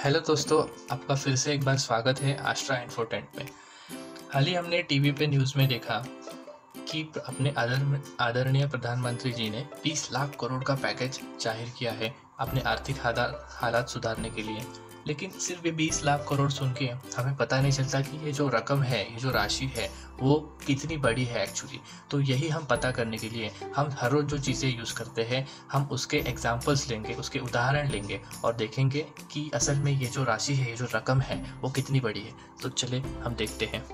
Hello दोस्तों, आपका फिर से एक बार स्वागत है आस्ट्रा इन्फोटेंट में। हाल ही हमने टीवी पे न्यूज़ में देखा कि अपने आदरणीय प्रधानमंत्री जी ने 20 लाख करोड़ का पैकेज जाहिर किया है अपने आर्थिक हालात सुधारने के लिए। लेकिन सिर्फ ये 20 लाख करोड़ सुन के हमें पता नहीं चलता कि ये जो रकम है, ये जो राशि है, वो कितनी बड़ी है एक्चुअली। तो यही हम पता करने के लिए हम हर रोज़ जो चीज़ें यूज़ करते हैं, हम उसके एग्जाम्पल्स लेंगे, उसके उदाहरण लेंगे और देखेंगे कि असल में ये जो राशि है, ये जो रकम है, वो कितनी बड़ी है। तो चले हम देखते हैं।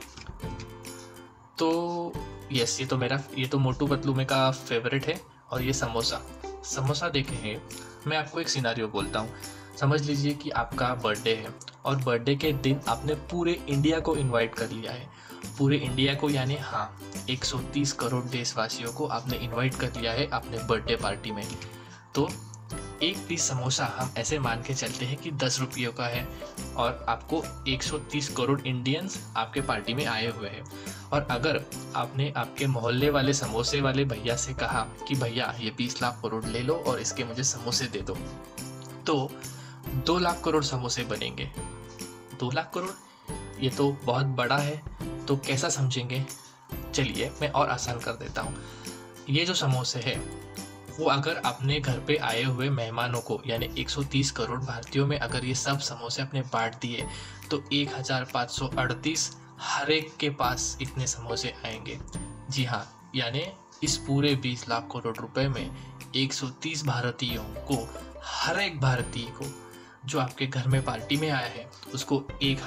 तो यस, ये तो मोटू पतलू में का फेवरेट है। और ये समोसा देखे हैं। मैं आपको एक सिनारियो बोलता हूँ। समझ लीजिए कि आपका बर्थडे है और बर्थडे के दिन आपने पूरे इंडिया को इनवाइट कर लिया है। पूरे इंडिया को यानी 130 करोड़ देशवासियों को आपने इनवाइट कर लिया है अपने बर्थडे पार्टी में। तो एक पीस समोसा हम ऐसे मान के चलते हैं कि 10 रुपयों का है और आपको 130 करोड़ इंडियंस आपके पार्टी में आए हुए हैं। और अगर आपने आपके मोहल्ले वाले समोसे वाले भैया से कहा कि भैया ये 20 लाख करोड़ ले लो और इसके मुझे समोसे दे दो, तो 2 लाख करोड़ समोसे बनेंगे। 2 लाख करोड़ ये तो बहुत बड़ा है। तो कैसा समझेंगे? चलिए मैं और आसान कर देता हूँ। ये जो समोसे है वो अगर अपने घर पे आए हुए मेहमानों को यानी 130 करोड़ भारतीयों में अगर ये सब समोसे अपने बांट दिए तो 1538 हर एक के पास इतने समोसे आएंगे। जी हाँ, यानी इस पूरे 20 लाख करोड़ रुपए में 130 भारतीयों को, हर एक भारतीय को जो आपके घर में पार्टी में आया है उसको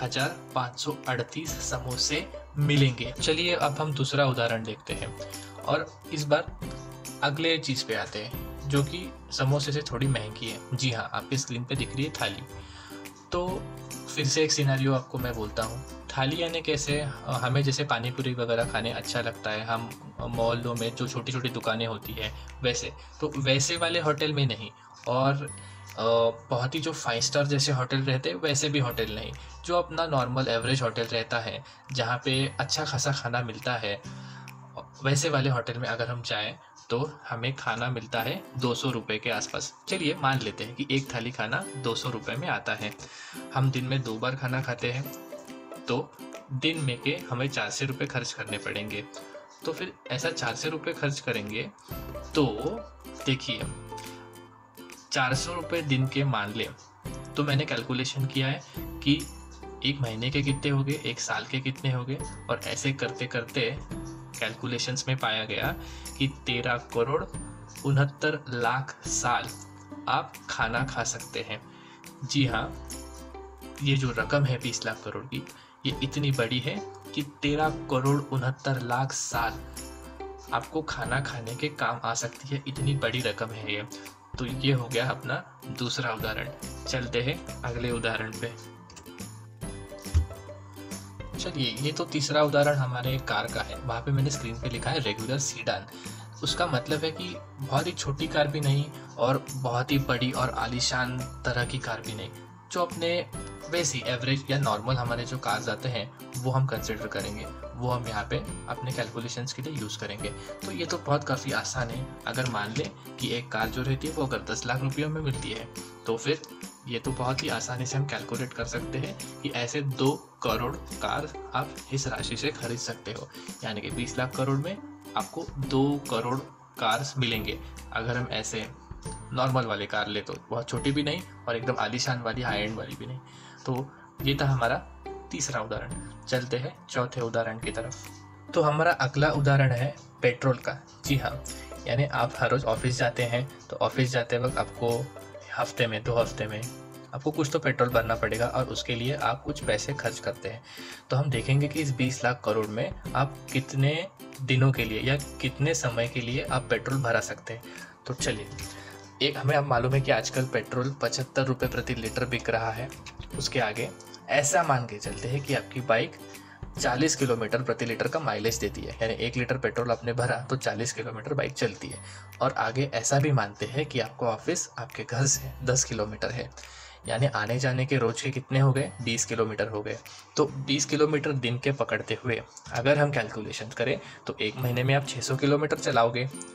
1538 समोसे मिलेंगे। चलिए अब हम दूसरा उदाहरण देखते हैं और इस बार अगले चीज़ पे आते हैं जो कि समोसे से थोड़ी महंगी है। जी हाँ, आपकी स्क्रीन पे दिख रही है थाली। तो फिर से एक सिनेरियो आपको मैं बोलता हूँ। थाली यानी कैसे, हमें जैसे पानी पूरी वगैरह खाने अच्छा लगता है, हम मोहल्लों में जो छोटी छोटी दुकानें होती है वैसे, तो वैसे वाले होटल में नहीं, और बहुत ही जो 5 स्टार जैसे होटल रहते हैं वैसे भी होटल नहीं, जो अपना नॉर्मल एवरेज होटल रहता है जहाँ पे अच्छा खासा खाना मिलता है, वैसे वाले होटल में अगर हम जाएं तो हमें खाना मिलता है 200 रुपये के आसपास। चलिए मान लेते हैं कि एक थाली खाना 200 रुपये में आता है। हम दिन में 2 बार खाना खाते हैं तो दिन में के हमें 400 रुपये खर्च करने पड़ेंगे। तो फिर ऐसा 400 रुपये खर्च करेंगे तो देखिए 400 रुपये दिन के मान लें तो मैंने कैलकुलेशन किया है कि एक महीने के कितने हो गए, एक साल के कितने हो गए, और ऐसे करते करते कैलकुलेशंस में पाया गया कि 13 करोड़ 69 लाख साल आप खाना खा सकते हैं। जी हाँ, ये जो रकम है 20 लाख करोड़ की, ये इतनी बड़ी है कि 13 करोड़ 69 लाख साल आपको खाना खाने के काम आ सकती है। इतनी बड़ी रकम है ये। तो ये हो गया अपना दूसरा उदाहरण। चलते हैं अगले उदाहरण पे। चलिए, ये तो तीसरा उदाहरण हमारे कार का है। वहाँ पे मैंने स्क्रीन पे लिखा है रेगुलर सीडान। उसका मतलब है कि बहुत ही छोटी कार भी नहीं और बहुत ही बड़ी और आलीशान तरह की कार भी नहीं, जो अपने वैसी एवरेज या नॉर्मल हमारे जो कार्स आते हैं वो हम कंसिडर करेंगे, वो हम यहाँ पे अपने कैलकुलेशंस के लिए यूज़ करेंगे। तो ये तो बहुत काफ़ी आसान है। अगर मान लें कि एक कार जो रहती है वो अगर 10 लाख रुपयों में मिलती है तो फिर ये तो बहुत ही आसानी से हम कैलकुलेट कर सकते हैं कि ऐसे 2 करोड़ कार आप इस राशि से खरीद सकते हो। यानी कि 20 लाख करोड़ में आपको 2 करोड़ कार्स मिलेंगे। अगर हम ऐसे नॉर्मल वाली कार ले तो बहुत छोटी भी नहीं और एकदम आलीशान वाली, हाई एंड वाली भी नहीं। तो ये था हमारा तीसरा उदाहरण। चलते हैं चौथे उदाहरण की तरफ। तो हमारा अगला उदाहरण है पेट्रोल का। जी हाँ, यानी आप हर रोज़ ऑफिस जाते हैं तो ऑफिस जाते वक्त आपको हफ्ते में 2 हफ्ते में आपको कुछ तो पेट्रोल भरना पड़ेगा और उसके लिए आप कुछ पैसे खर्च करते हैं। तो हम देखेंगे कि इस 20 लाख करोड़ में आप कितने दिनों के लिए या कितने समय के लिए आप पेट्रोल भरा सकते हैं। तो चलिए, एक हमें अब मालूम है कि आजकल पेट्रोल 75 रुपये प्रति लीटर बिक रहा है। उसके आगे ऐसा मान के चलते हैं कि आपकी बाइक 40 किलोमीटर प्रति लीटर का माइलेज देती है, यानी 1 लीटर पेट्रोल आपने भरा तो 40 किलोमीटर बाइक चलती है। और आगे ऐसा भी मानते हैं कि आपको ऑफिस आपके घर से 10 किलोमीटर है, यानी आने जाने के रोज के कितने हो गए, 20 किलोमीटर हो गए। तो 20 किलोमीटर दिन के पकड़ते हुए अगर हम कैलकुलेशन करें तो एक महीने में आप 600 किलोमीटर चलाओगे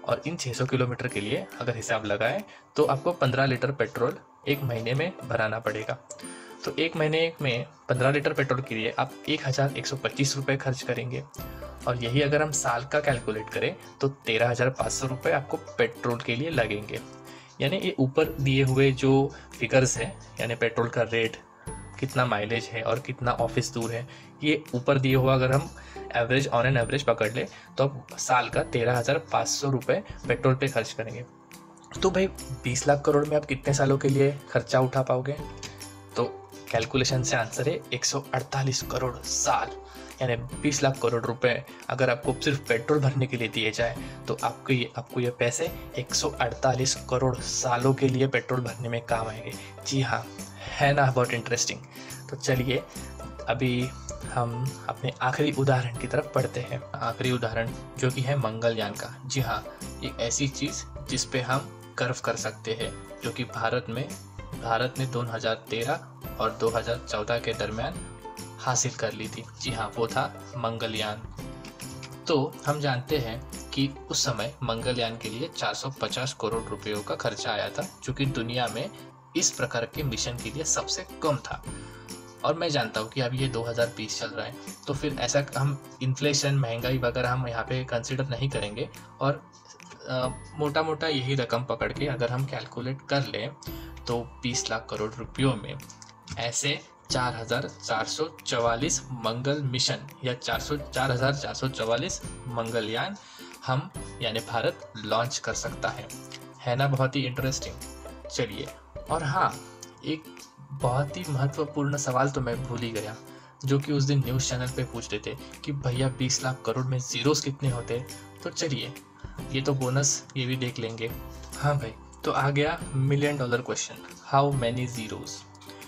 और इन 600 किलोमीटर के लिए अगर हिसाब लगाएं तो आपको 15 लीटर पेट्रोल एक महीने में भराना पड़ेगा। तो एक महीने में 15 लीटर पेट्रोल के लिए आप 1125 रुपये खर्च करेंगे, और यही अगर हम साल का कैलकुलेट करें तो 13,500 रुपये आपको पेट्रोल के लिए लगेंगे। यानी ये ऊपर दिए हुए जो फिगर्स हैं, यानी पेट्रोल का रेट, कितना माइलेज है और कितना ऑफिस दूर है, ये ऊपर दिए हुआ अगर हम एवरेज ऑन एन एवरेज पकड़ ले तो आप साल का 13,500 रुपये पेट्रोल पे खर्च करेंगे। तो भाई 20 लाख करोड़ में आप कितने सालों के लिए खर्चा उठा पाओगे? तो कैलकुलेशन से आंसर है 148 करोड़ साल, यानी 20 लाख करोड़ रुपए अगर आपको सिर्फ पेट्रोल भरने के लिए दिए जाए तो आपको ये पैसे 148 करोड़ सालों के लिए पेट्रोल भरने में काम आएंगे। जी हाँ, है ना बहुत इंटरेस्टिंग। तो चलिए अभी हम अपने आखिरी उदाहरण की तरफ बढ़ते हैं। आखिरी उदाहरण जो कि है मंगलयान का। जी हाँ, एक ऐसी चीज़ जिस पे हम गर्व कर सकते हैं, जो कि भारत ने 2013 और 2014 के दरमियान हासिल कर ली थी। जी हाँ, वो था मंगलयान। तो हम जानते हैं कि उस समय मंगलयान के लिए 450 करोड़ रुपयों का खर्चा आया था, जो कि दुनिया में इस प्रकार के मिशन के लिए सबसे कम था। और मैं जानता हूँ कि अब ये 2020 चल रहा है, तो फिर ऐसा हम इन्फ्लेशन, महंगाई वगैरह हम यहाँ पे कंसिडर नहीं करेंगे, और मोटा मोटा यही रकम पकड़ के अगर हम कैलकुलेट कर लें तो 20 लाख करोड़ रुपयों में ऐसे 4,444 मंगल मिशन या 4,444 मंगलयान हम यानी भारत लॉन्च कर सकता है ना बहुत ही इंटरेस्टिंग। चलिए, और हाँ, एक बहुत ही महत्वपूर्ण सवाल तो मैं भूल ही गया, जो कि उस दिन न्यूज़ चैनल पे पूछ रहे थे कि भैया 20 लाख करोड़ में जीरोस कितने होते। तो चलिए, ये तो बोनस ये भी देख लेंगे। हाँ भाई, तो आ गया $1 million question, how many zeros.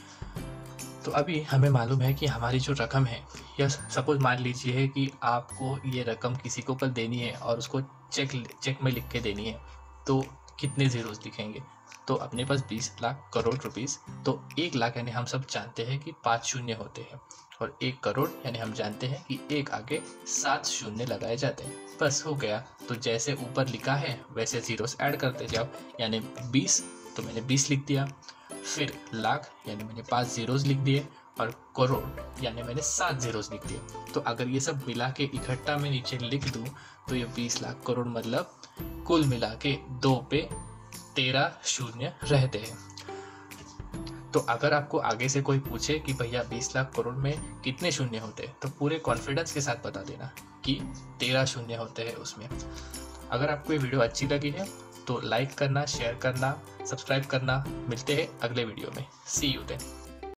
तो अभी हमें मालूम है कि हमारी जो रकम है, या सपोज मान लीजिए कि आपको ये रकम किसी को कल देनी है और उसको चेक में लिख के देनी है, तो कितने जीरोस दिखेंगे? तो अपने पास 20 लाख करोड़ रुपीस, तो 1 लाख यानी हम सब जानते हैं कि 5 शून्य होते हैं, और 1 करोड़ यानी हम जानते हैं कि 1 आगे 7 शून्य लगाए जाते हैं। बस हो गया। तो जैसे ऊपर लिखा है वैसे जीरोस ऐड करते जाओ, यानी 20 तो मैंने 20 लिख दिया, फिर लाख यानी मैंने 5 जीरोस लिख दिए, और करोड़ यानी मैंने 7 जीरोस लिख दिए। तो अगर ये सब मिला के इकट्ठा में नीचे लिख दूं तो ये 20 लाख करोड़ मतलब कुल मिला के 2 पे 13 शून्य रहते हैं। तो अगर आपको आगे से कोई पूछे कि भैया 20 लाख करोड़ में कितने शून्य होते हैं, तो पूरे कॉन्फिडेंस के साथ बता देना कि 13 शून्य होते हैं उसमें। अगर आपको ये वीडियो अच्छी लगी है तो लाइक करना, शेयर करना, सब्सक्राइब करना। मिलते हैं अगले वीडियो में। See you then.